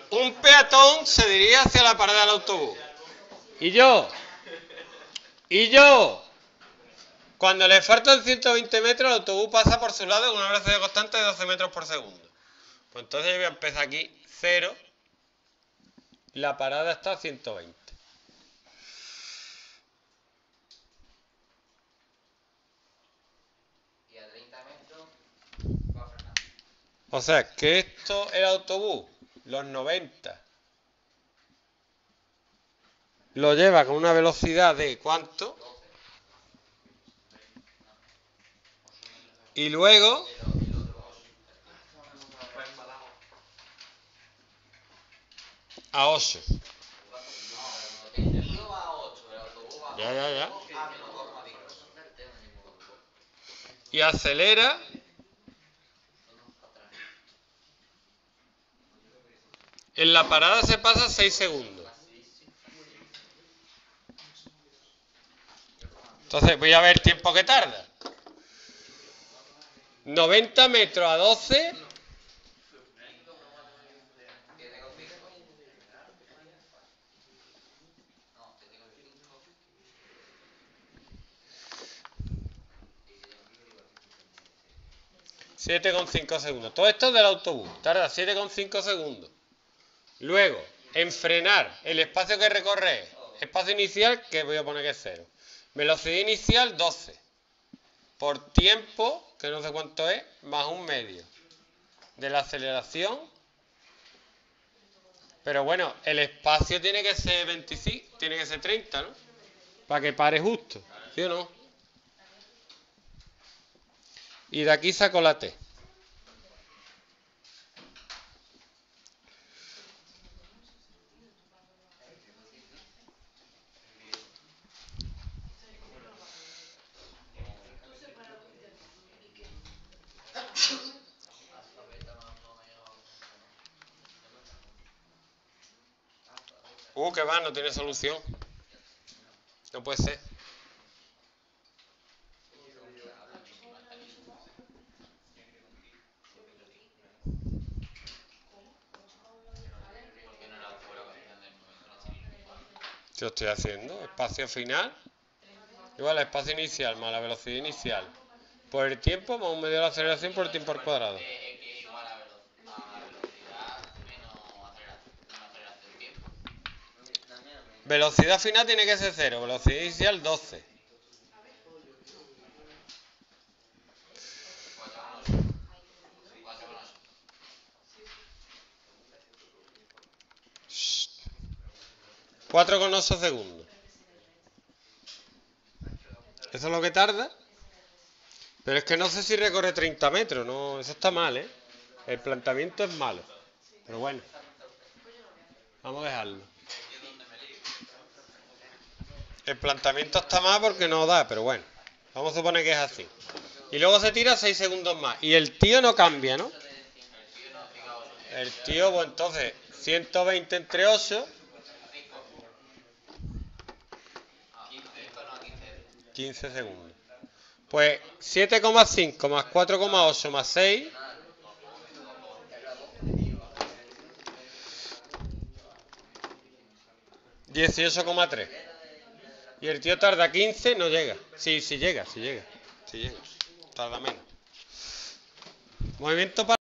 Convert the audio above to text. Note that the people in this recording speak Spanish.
un peatón se dirige hacia la parada del autobús. Y yo, cuando le faltan 120 metros, el autobús pasa por su lado con una velocidad constante de 12 metros por segundo. Pues entonces yo voy a empezar aquí, 0, la parada está a 120. Y a 30 metros va a frenar. O sea, que esto, el autobús, los 90, lo lleva con una velocidad de ¿cuánto? 12. Y luego El otro va a 8. No, el mío va a 8, el autobús va a 8. Ya. Que no corra disco. Y acelera en la parada se pasa 6 segundos. Entonces voy a ver el tiempo que tarda. 90 metros a 12. 7,5 segundos. Todo esto es del autobús. Tarda 7,5 segundos. Luego, en frenar, el espacio que recorre, espacio inicial, que voy a poner que es 0. Velocidad inicial, 12. Por tiempo, que no sé cuánto es, más un medio. De la aceleración. Pero bueno, el espacio tiene que ser 25, tiene que ser 30, ¿no? Para que pare justo. ¿Sí o no? Y de aquí saco la T. Que va, no tiene solución. No puede ser. ¿Qué lo estoy haciendo? Espacio final igual a espacio inicial más la velocidad inicial por el tiempo más un medio de la aceleración por el tiempo al cuadrado. que igual a velocidad menos aceleración tiempo. Velocidad final tiene que ser 0, velocidad inicial 12. Shh. 4,8 segundos. Eso es lo que tarda. Pero es que no sé si recorre 30 metros, no, eso está mal, ¿eh? El planteamiento es malo. Pero bueno, vamos a dejarlo. El planteamiento está mal porque no da, pero bueno, vamos a suponer que es así. Y luego se tira 6 segundos más. Y el tío no cambia, ¿no? El tío, pues entonces, 120 entre 8. 15 segundos. Pues 7,5 más 4,8 más 6. 18,3. Y el tío tarda 15, no llega. Sí llega. Tarda menos. Movimiento para